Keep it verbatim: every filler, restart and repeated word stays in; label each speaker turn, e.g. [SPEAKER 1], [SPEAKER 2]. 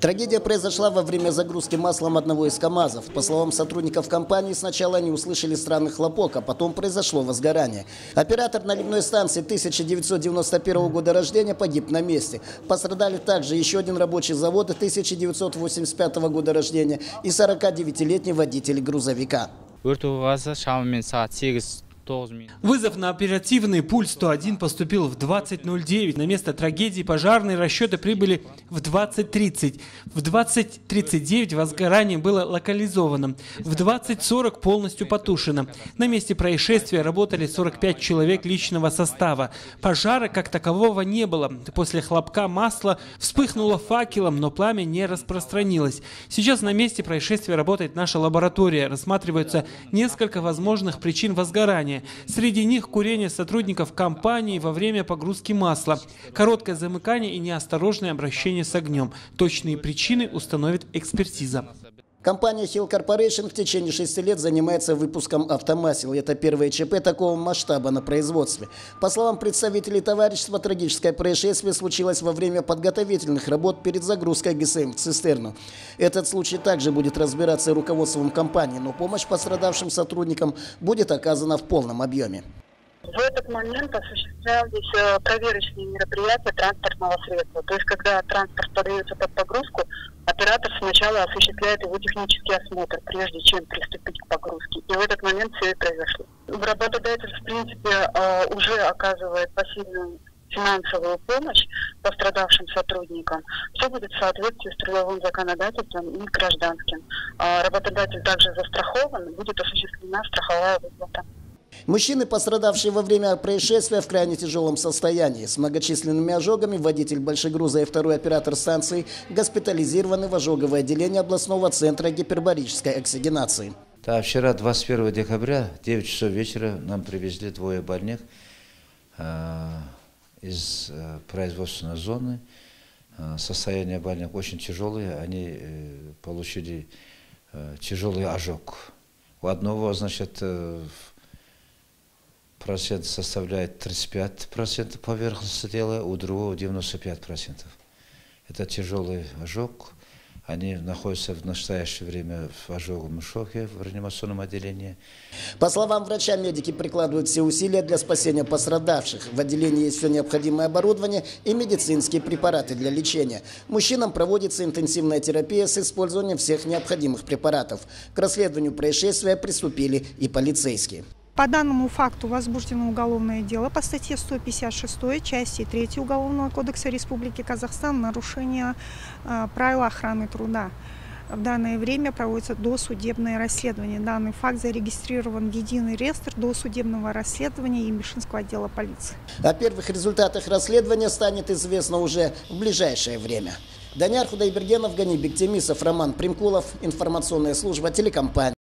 [SPEAKER 1] Трагедия произошла во время загрузки маслом одного из КАМАЗов. По словам сотрудников компании, сначала они услышали странный хлопок, а потом произошло возгорание. Оператор наливной станции тысяча девятьсот девяносто первого года рождения погиб на месте. Пострадали также еще один рабочий завода тысяча девятьсот восемьдесят пятого года рождения и сорокадевятилетний водитель грузовика.
[SPEAKER 2] Вызов на оперативный пульс сто один поступил в двадцать ноль девять. На место трагедии пожарные расчеты прибыли в двадцать тридцать. В двадцать тридцать девять возгорание было локализовано. В двадцать сорок полностью потушено. На месте происшествия работали сорок пять человек личного состава. Пожара как такового не было. После хлопка масло вспыхнуло факелом, но пламя не распространилось. Сейчас на месте происшествия работает наша лаборатория. Рассматриваются несколько возможных причин возгорания. Среди них курение сотрудников компании во время погрузки масла, короткое замыкание и неосторожное обращение с огнем. Точные причины установит экспертиза.
[SPEAKER 1] Компания Hill Corporation в течение шести лет занимается выпуском автомасел. Это первое ЧП такого масштаба на производстве. По словам представителей товарищества, трагическое происшествие случилось во время подготовительных работ перед загрузкой ГСМ в цистерну. Этот случай также будет разбираться руководством компании, но помощь пострадавшим сотрудникам будет оказана в полном объеме.
[SPEAKER 3] В этот момент осуществлялись проверочные мероприятия транспортного средства. То есть, когда транспорт подается под погрузку, оператор сначала осуществляет его технический осмотр, прежде чем приступить к погрузке. И в этот момент все это произошло. Работодатель, в принципе, уже оказывает посильную финансовую помощь пострадавшим сотрудникам. Все будет в соответствии с трудовым законодательством и гражданским. Работодатель также застрахован, будет осуществлена страховая выплата.
[SPEAKER 1] Мужчины, пострадавшие во время происшествия, в крайне тяжелом состоянии. С многочисленными ожогами водитель большегруза и второй оператор станции госпитализированы в ожоговое отделение областного центра гипербарической оксигенации.
[SPEAKER 4] Да, вчера, двадцать первого декабря, девять часов вечера, нам привезли двое больных э, из э, производственной зоны. Э, состояние больных очень тяжелое. Они э, получили э, тяжелый ожог. У одного, значит, э, процент составляет тридцать пять процентов поверхности тела, у другого девяносто пять процентов. Это тяжелый ожог. Они находятся в настоящее время в ожоговом шоке в реанимационном отделении.
[SPEAKER 1] По словам врача, медики прикладывают все усилия для спасения пострадавших. В отделении есть все необходимое оборудование и медицинские препараты для лечения. Мужчинам проводится интенсивная терапия с использованием всех необходимых препаратов. К расследованию происшествия приступили и полицейские.
[SPEAKER 5] По данному факту возбуждено уголовное дело по статье сто пятьдесят шесть части три Уголовного кодекса Республики Казахстан «Нарушение э, правил охраны труда». В данное время проводится досудебное расследование. Данный факт зарегистрирован в единый реестр досудебного расследования Емешинского отдела полиции.
[SPEAKER 1] О первых результатах расследования станет известно уже в ближайшее время. Данияр Худайбергенов, Гани Бектемисов, Роман Примкулов. Информационная служба телекомпании.